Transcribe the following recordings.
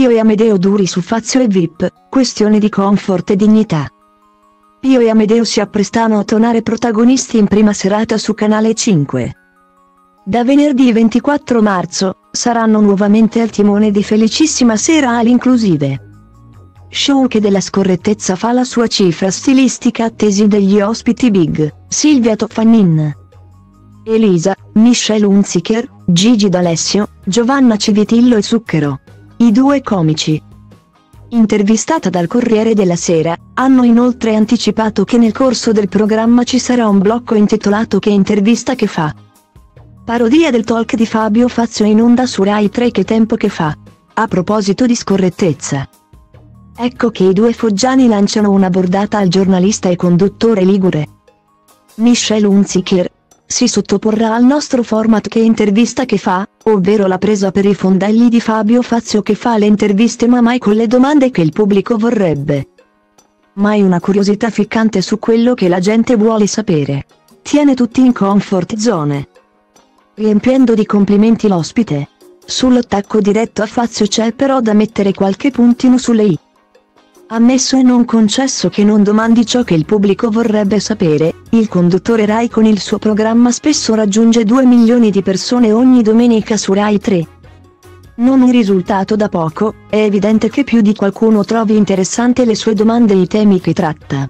Pio e Amedeo duri su Fazio e VIP, questione di comfort e dignità. Pio e Amedeo si apprestano a tornare protagonisti in prima serata su Canale 5. Da venerdì 24 marzo, saranno nuovamente al timone di Felicissima Sera All Inclusive. Show che della scorrettezza fa la sua cifra stilistica attesi degli ospiti big, Silvia Toffanin, Elisa, Michelle Hunziker, Gigi D'Alessio, Giovanna Civitillo e Zucchero. I due comici, intervistata dal Corriere della Sera, hanno inoltre anticipato che nel corso del programma ci sarà un blocco intitolato Che intervista che fa? Parodia del talk di Fabio Fazio in onda su Rai 3 Che tempo che fa? A proposito di scorrettezza. Ecco che i due foggiani lanciano una bordata al giornalista e conduttore ligure. Michelle Hunziker si sottoporrà al nostro format Che intervista che fa, ovvero la presa per i fondelli di Fabio Fazio che fa le interviste ma mai con le domande che il pubblico vorrebbe. Mai una curiosità ficcante su quello che la gente vuole sapere. Tiene tutti in comfort zone, riempiendo di complimenti l'ospite. Sull'attacco diretto a Fazio c'è però da mettere qualche puntino sulle i. Ammesso e non concesso che non domandi ciò che il pubblico vorrebbe sapere, il conduttore Rai con il suo programma spesso raggiunge 2 milioni di persone ogni domenica su Rai 3. Non un risultato da poco, è evidente che più di qualcuno trovi interessante le sue domande e i temi che tratta.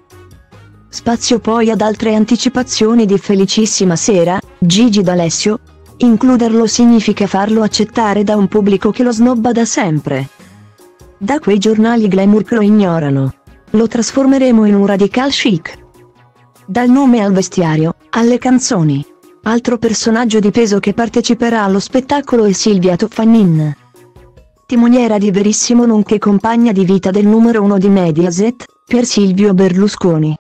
Spazio poi ad altre anticipazioni di Felicissima Sera, Gigi D'Alessio. Includerlo significa farlo accettare da un pubblico che lo snobba da sempre. Da quei giornali glamour che lo ignorano. Lo trasformeremo in un radical chic. Dal nome al vestiario, alle canzoni. Altro personaggio di peso che parteciperà allo spettacolo è Silvia Toffanin, timoniera di Verissimo nonché compagna di vita del numero 1 di Mediaset, Pier Silvio Berlusconi.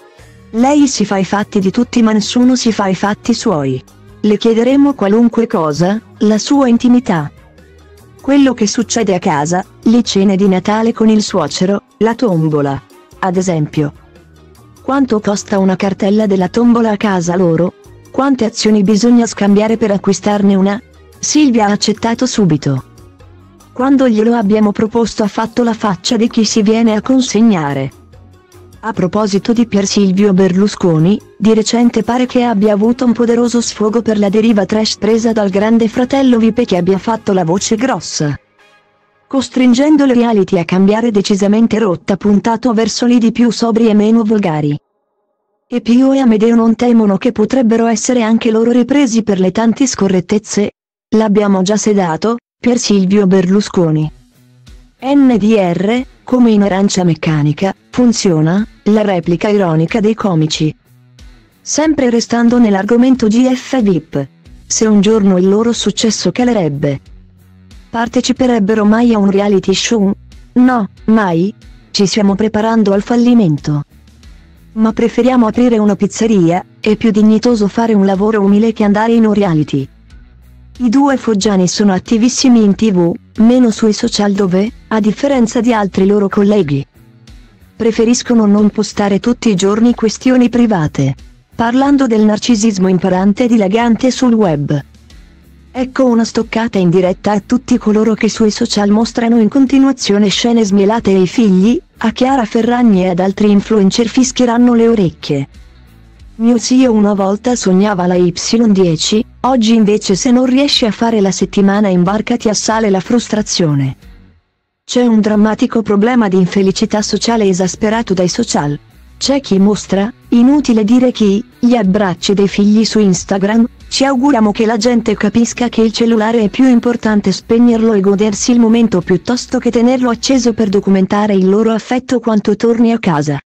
Lei si fa i fatti di tutti ma nessuno si fa i fatti suoi. Le chiederemo qualunque cosa, la sua intimità, quello che succede a casa, le cene di Natale con il suocero, la tombola. Ad esempio. Quanto costa una cartella della tombola a casa loro? Quante azioni bisogna scambiare per acquistarne una? Silvia ha accettato subito. Quando glielo abbiamo proposto ha fatto la faccia di chi si viene a consegnare. A proposito di Pier Silvio Berlusconi, di recente pare che abbia avuto un poderoso sfogo per la deriva trash presa dal grande fratello VIP e che abbia fatto la voce grossa, costringendo le reality a cambiare decisamente rotta puntato verso lidi più sobri e meno volgari. E Pio e Amedeo non temono che potrebbero essere anche loro ripresi per le tante scorrettezze? L'abbiamo già sedato, Pier Silvio Berlusconi. NDR, come in Arancia Meccanica, funziona, la replica ironica dei comici. Sempre restando nell'argomento GF VIP. Se un giorno il loro successo calerebbe, parteciperebbero mai a un reality show? No, mai. Ci stiamo preparando al fallimento. Ma preferiamo aprire una pizzeria, è più dignitoso fare un lavoro umile che andare in un reality. I due foggiani sono attivissimi in TV, meno sui social dove, a differenza di altri loro colleghi, preferiscono non postare tutti i giorni questioni private, parlando del narcisismo imperante e dilagante sul web. Ecco una stoccata in diretta a tutti coloro che sui social mostrano in continuazione scene smielate e i figli, a Chiara Ferragni e ad altri influencer fischieranno le orecchie. Mio zio una volta sognava la Y10, oggi invece se non riesci a fare la settimana in barca ti assale la frustrazione. C'è un drammatico problema di infelicità sociale esasperato dai social. C'è chi mostra, inutile dire chi, gli abbracci dei figli su Instagram. Ci auguriamo che la gente capisca che il cellulare è più importante spegnerlo e godersi il momento piuttosto che tenerlo acceso per documentare il loro affetto quando torni a casa.